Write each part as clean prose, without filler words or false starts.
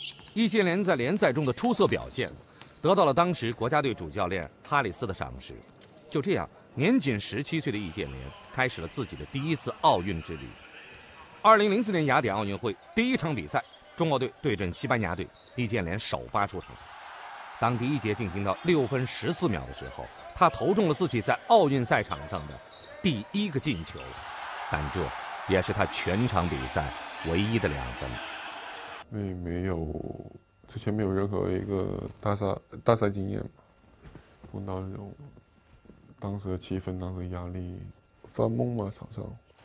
易建联在联赛中的出色表现，得到了当时国家队主教练哈里斯的赏识。就这样，年仅17岁的易建联开始了自己的第一次奥运之旅。2004年雅典奥运会第一场比赛，中国队对阵西班牙队，易建联首发出场。当第一节进行到6分14秒的时候，他投中了自己在奥运赛场上的第1个进球，但这也是他全场比赛唯一的2分。 因为之前没有任何一个大赛经验，碰到这种当时的气氛、当时的压力，发懵嘛场上。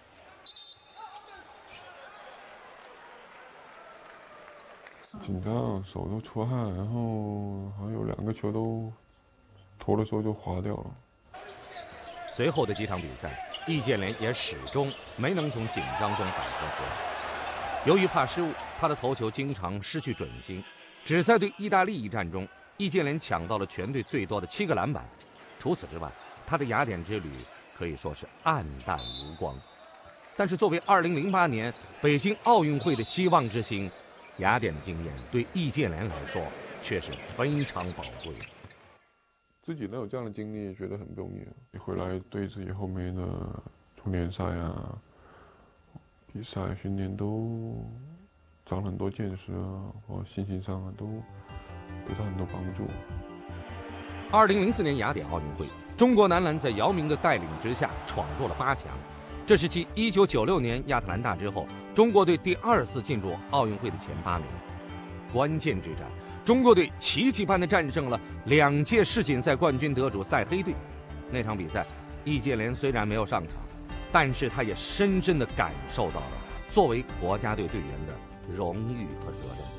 紧张，手都出汗，然后好像有2个球都投的时候就滑掉了。 随后的几场比赛，易建联也始终没能从紧张中摆脱出来。由于怕失误，他的头球经常失去准心。只在对意大利一战中，易建联抢到了全队最多的7个篮板。除此之外，他的雅典之旅可以说是黯淡无光。但是作为2008年北京奥运会的希望之星，雅典的经验对易建联来说却是非常宝贵的。 自己能有这样的经历，觉得很不容易。你回来对自己后面的从联赛啊、比赛训练都长了很多见识啊，或心情上啊都得到很多帮助。 2004年雅典奥运会，中国男篮在姚明的带领之下闯入了8强。这是继1996年亚特兰大之后，中国队第2次进入奥运会的前8名。关键之战，中国队奇迹般地战胜了2届世锦赛冠军得主塞黑队。那场比赛，易建联虽然没有上场，但是他也深深地感受到了作为国家队队员的荣誉和责任。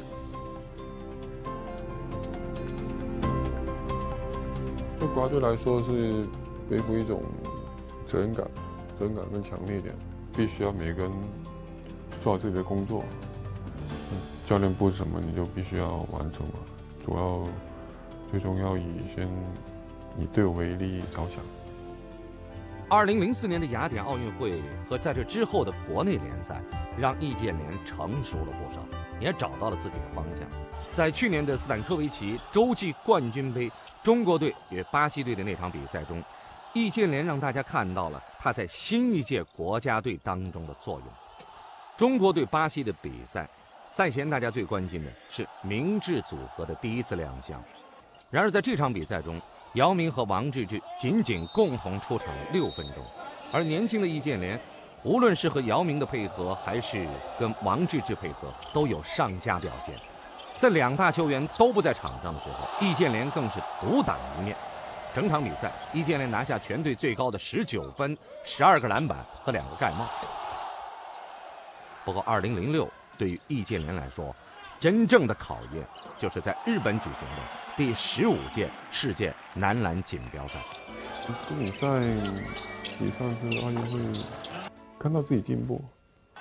对国家队来说是背负一种责任感更强烈一点，必须要每个人做好自己的工作。教练布置什么你就必须要完成嘛，主要最重要以队友为利益着想。 2004年的雅典奥运会和在这之后的国内联赛，让易建联成熟了不少，也找到了自己的方向。在去年的斯坦科维奇洲际冠军杯中国队与巴西队的那场比赛中，易建联让大家看到了他在新一届国家队当中的作用。中国对巴西的比赛，赛前大家最关心的是明智组合的第一次亮相。然而在这场比赛中，姚明和王治郅仅共同出场6分钟，而年轻的易建联，无论是和姚明的配合，还是跟王治郅配合，都有上佳表现。在2大球员都不在场上的时候，易建联更是独当一面。整场比赛，易建联拿下全队最高的19分、12个篮板和2个盖帽。不过2006对于易建联来说，真正的考验就是在日本举行的第15届世界男篮锦标赛。 世锦赛比上次奥运会看到自己进步，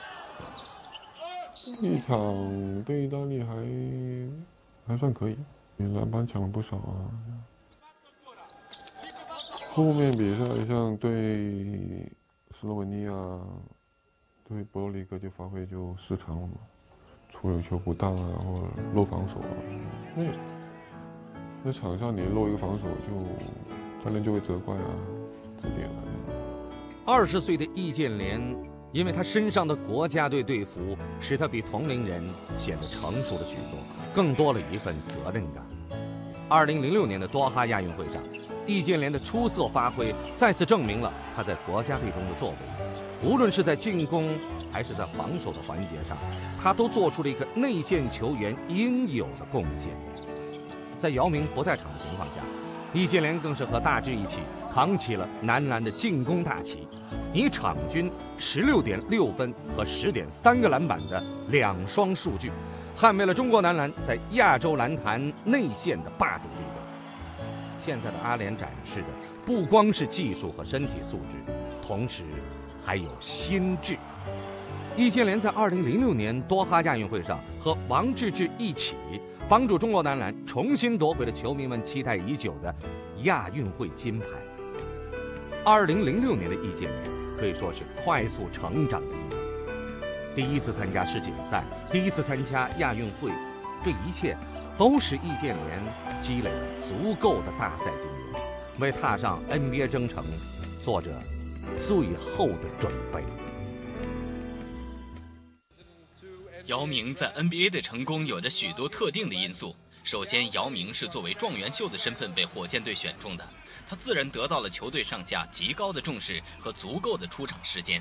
一场对意大利还算可以，篮板抢了不少啊。后面比赛像对斯洛文尼亚、对波多黎各就发挥就失常了嘛，出手球不当啊，或者漏防守啊。那场上你漏一个防守，教练就会责怪啊，指点啊。 20岁的易建联，因为他身上的国家队队服，使他比同龄人显得成熟了许多，更多了一份责任感。2006年的多哈亚运会上，易建联的出色发挥再次证明了他在国家队中的作为。无论是在进攻还是在防守的环节上，他都做出了一个内线球员应有的贡献。在姚明不在场的情况下，易建联更是和大致一起扛起了男篮的进攻大旗，以场均16.6分和10.3个篮板的2双数据，捍卫了中国男篮在亚洲篮坛内线的霸主地位。现在的阿联展示的不光是技术和身体素质，同时还有心智。易建联在2006年多哈亚运会上和王治郅一起，帮助中国男篮重新夺回了球迷们期待已久的亚运会金牌。2006年的易建联可以说是快速成长的一年，第一次参加世锦赛，第一次参加亚运会， 这一切都使易建联积累了足够的大赛经验，为踏上 NBA 征程做着最后的准备。 姚明在 NBA 的成功有着许多特定的因素。首先，姚明是作为状元秀的身份被火箭队选中的，他自然得到了球队上下极高的重视和足够的出场时间。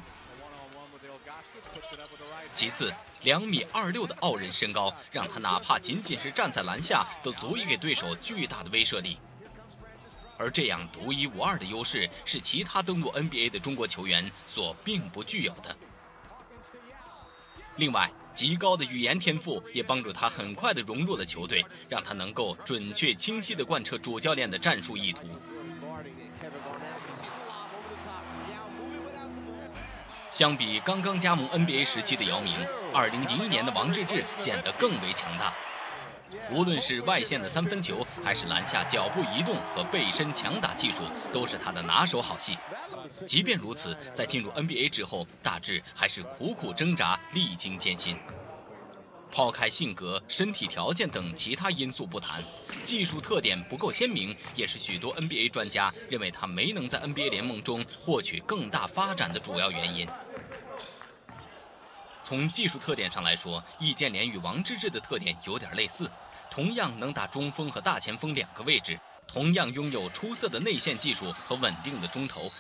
其次，2.26米的傲人身高让他哪怕仅仅是站在篮下，都足以给对手巨大的威慑力。而这样独一无二的优势是其他登陆 NBA 的中国球员所并不具有的。另外，极高的语言天赋也帮助他很快地融入了球队，让他能够准确清晰地贯彻主教练的战术意图。相比刚刚加盟 NBA 时期的姚明，2001年的王治郅显得更为强大。无论是外线的三分球，还是篮下脚步移动和背身强打技术，都是他的拿手好戏。即便如此，在进入 NBA 之后，大郅还是苦苦挣扎，历经艰辛。抛开性格、身体条件等其他因素不谈，技术特点不够鲜明，也是许多 NBA 专家认为他没能在 NBA 联盟中获取更大发展的主要原因。从技术特点上来说，易建联与王治郅的特点有点类似，同样能打中锋和大前锋2个位置，同样拥有出色的内线技术和稳定的中投。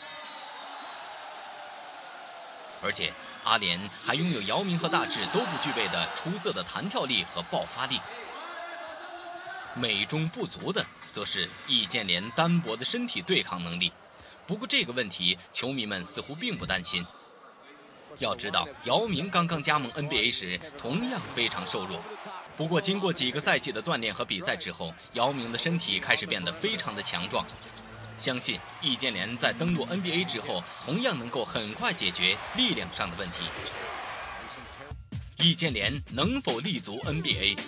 而且阿联还拥有姚明和大郅都不具备的出色的弹跳力和爆发力。美中不足的则是易建联单薄的身体对抗能力。不过这个问题球迷们似乎并不担心。要知道，姚明刚刚加盟 NBA 时同样非常瘦弱，不过经过几个赛季的锻炼和比赛之后，姚明的身体开始变得非常的强壮。相信易建联在登陆 NBA 之后，同样能够很快解决力量上的问题。易建联能否立足 NBA？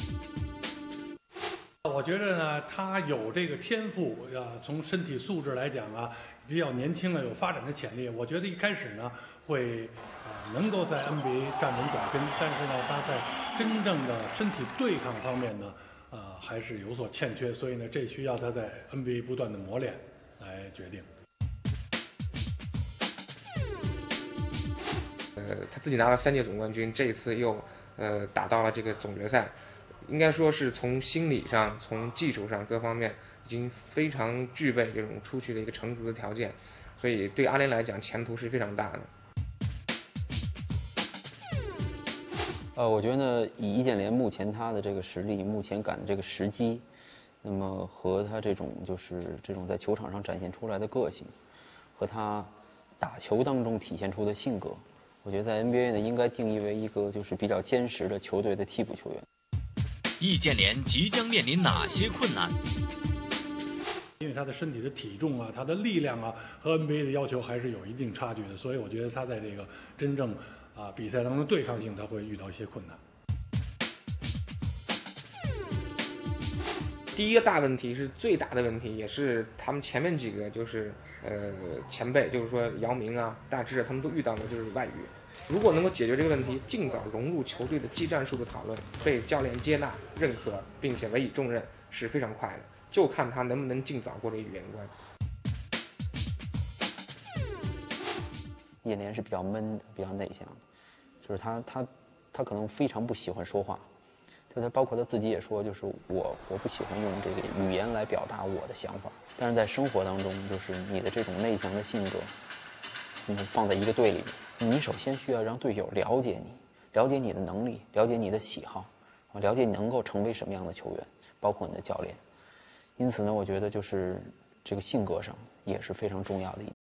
我觉得呢，他有这个天赋从身体素质来讲比较年轻有发展的潜力。我觉得一开始呢，会能够在 NBA 站稳脚跟，但是呢，他在真正的身体对抗方面呢，还是有所欠缺，所以呢，这需要他在 NBA 不断的磨练来决定。 他自己拿了3届总冠军，这一次又打到了这个总决赛，应该说是从心理上、从技术上各方面已经非常具备这种出去的一个成熟的条件，所以对阿联来讲前途是非常大的。 我觉得呢，以易建联目前他的这个实力，目前赶的这个时机，那么和他这种在球场上展现出来的个性，和他打球当中体现出的性格，我觉得在 NBA 呢应该定义为一个就是比较坚实的球队的替补球员。 易建联即将面临哪些困难？ 因为他的身体的体重他的力量和 NBA 的要求还是有一定差距的，所以我觉得他在这个真正比赛当中对抗性他会遇到一些困难。 第一个大问题是最大的问题，也是他们前面几个就是前辈，就是说姚明大郅他们都遇到的就是外语。如果能够解决这个问题，尽早融入球队的技战术的讨论，被教练接纳、认可，并且委以重任，是非常快的。就看他能不能尽早过这个语言关。 易建联是比较闷的，比较内向的，就是他可能非常不喜欢说话，就他包括他自己也说，就是我不喜欢用这个语言来表达我的想法。但是在生活当中，就是你的这种内向的性格，你放在一个队里面，你首先需要让队友了解你，了解你的能力，了解你的喜好，了解你能够成为什么样的球员，包括你的教练。因此呢，我觉得就是这个性格上也是非常重要的一点。